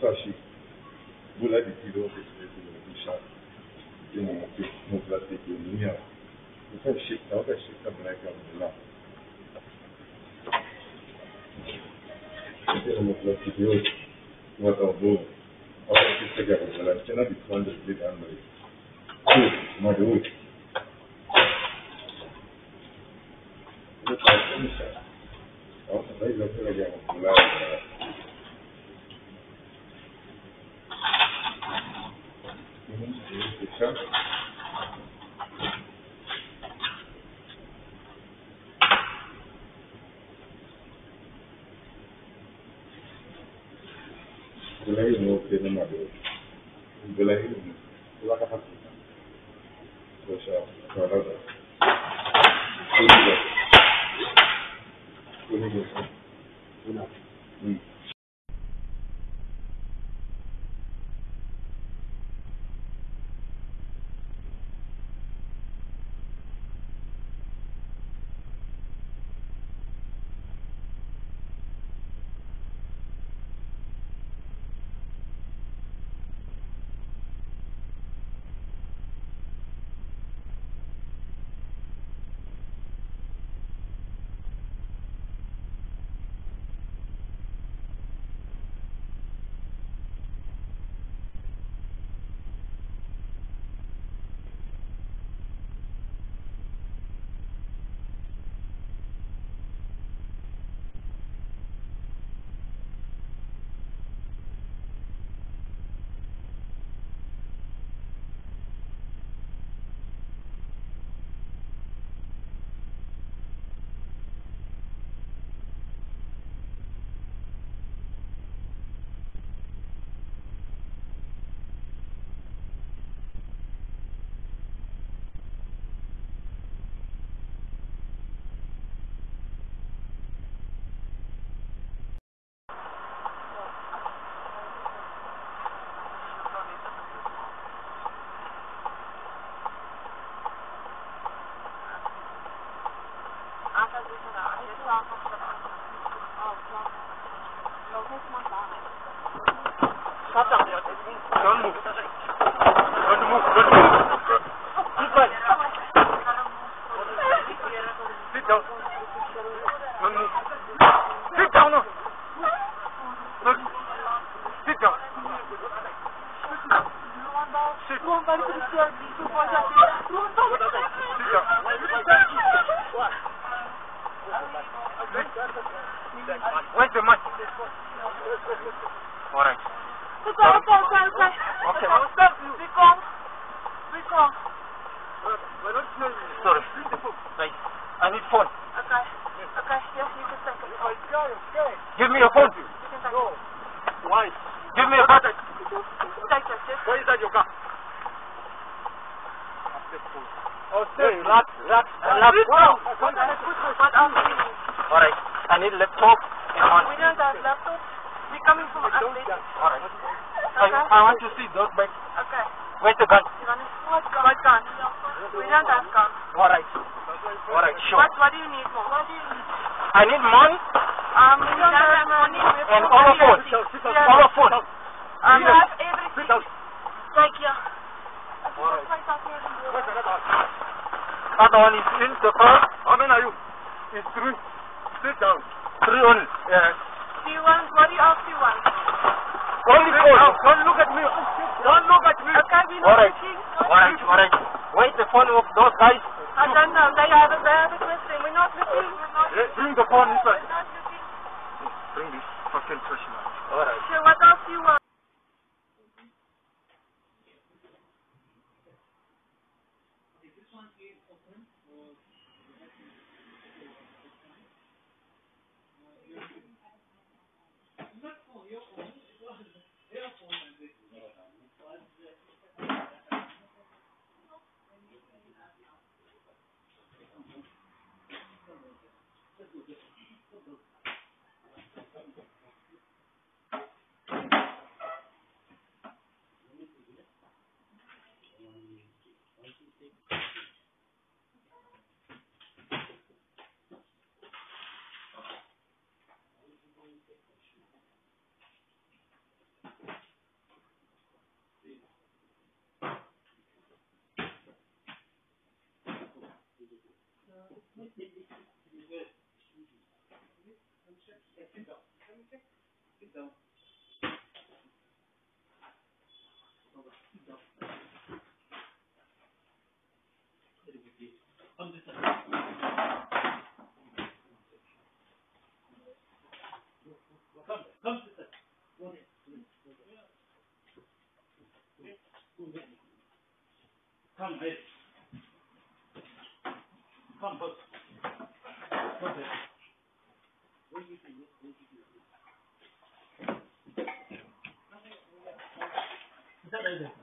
Sashi, bola di kilo que tu veux du chat, et mon plastique de lumière. On fait chic, comme là. C'est mon plastique de what I'll do. All the together, well, I cannot be funded with Android. Not do it. Look like finish that. Also, they look like I'm loud. Belahir no ke nama do. Belahir no. Kula ka hatu. So sha kala da. Kuna. Don't move. Don't move. Don't move. Inside. Sit down. Don't move. Sit down. No. Sit down. Sit. Sit down. Where's the mic? All right. Okay. Sorry. Right. I need phone. Okay. Yes, you can take it. Give me your phone. Why? Give me a button. Take it, yes. Why is that your car? Oh, say, laptop. What else do you need? All right. I need laptop and one. We don't have laptop. We're coming from Athlete. All right. I want to see those bags. Okay. Where's the gun? You want what gun? We don't have gun. All right. All right, sure. What do you need more? I need money We don't have money. and all phone. All phone. We have everything. Like here. Other one is in the car. How many are you? It's three. Sit down. Three only. Yeah. C1, what do you ask C1? Only phone. Don't look at me. Don't look at me. Okay, we're All not right. looking. All right. Where's the phone of those guys? I don't know. They have a question. We're not looking. Bring the phone inside. We're not looking. Bring this fucking person out. All right. So what else do you want? Come, hey. Come, boss. Come here. Is that right there?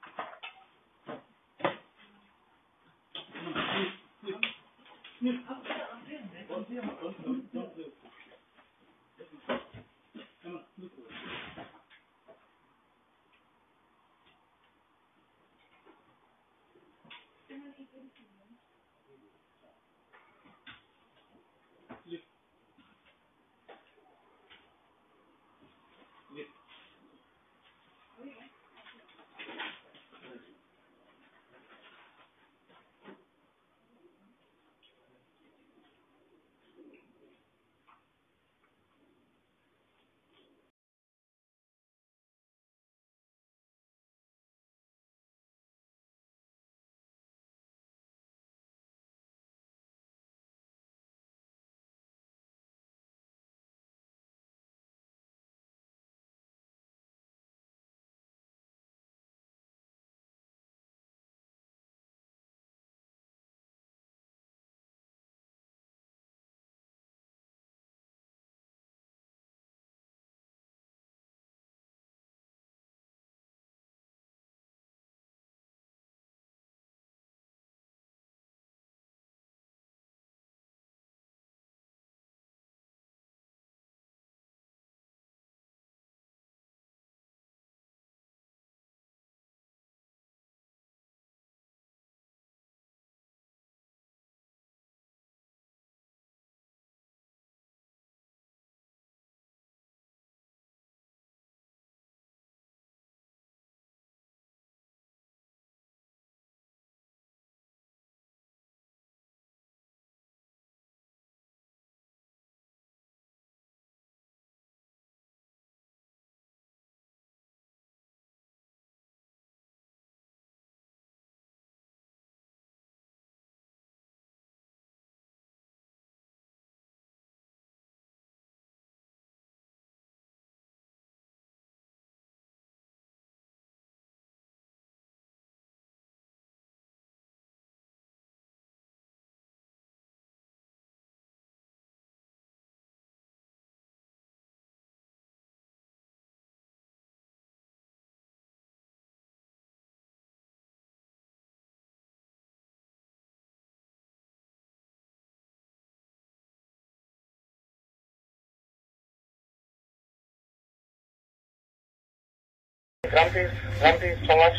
Grumpy, so much.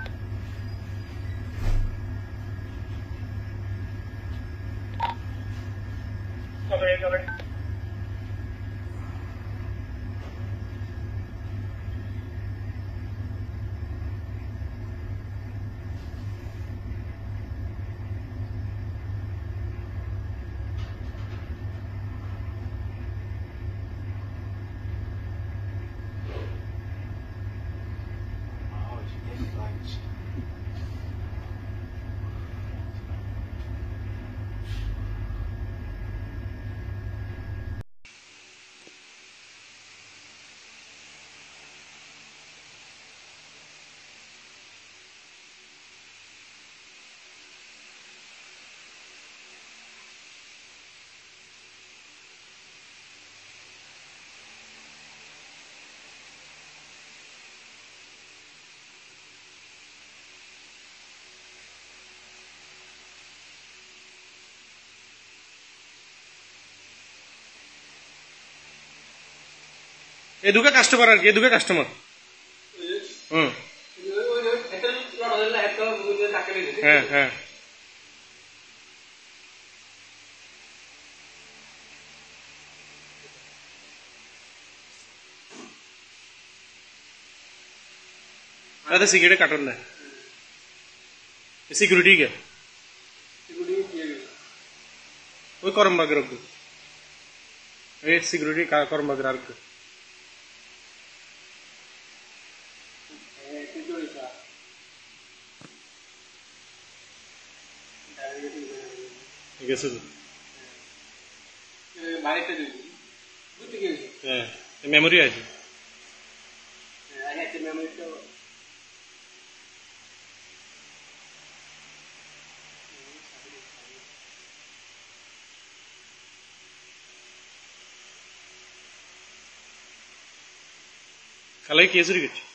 Cover. ये दुका customer है, ये दुका customer. हाँ हाँ। अरे cigarette काट रहा है। सिक्योरिटी क्या? ওই করমবাগের অগ্র এই সিকিউরিটি করমবাগের আর গেছে তো হ্যাঁ মেমোরি আছে কালাই কে চুরি করছে